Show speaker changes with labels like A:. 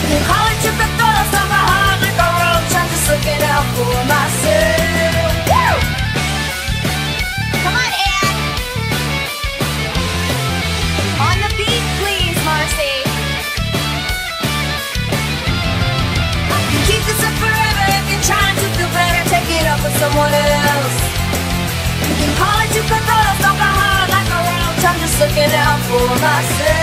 A: can call it your thought, stop my heart like a roach. I'm just looking out for myself. Woo! Come on, Ann. On the beat, please, Marcy. You keep this up forever if you're trying to feel better. Take it up with someone else. You can call it your thought, stop my heart like a roach. I'm just looking out for myself.